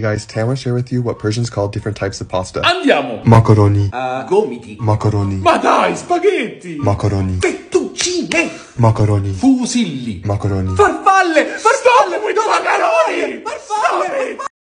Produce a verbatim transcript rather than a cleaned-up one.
guys, today I want to share with you what Persians call different types of pasta. Andiamo! Macaroni. Uh, gomiti. Macaroni. Ma dai, spaghetti! Macaroni. Fettuccine! Macaroni. Fusilli! Macaroni. Farfalle! Farfalle! Stop with the macaroni! Farfalle!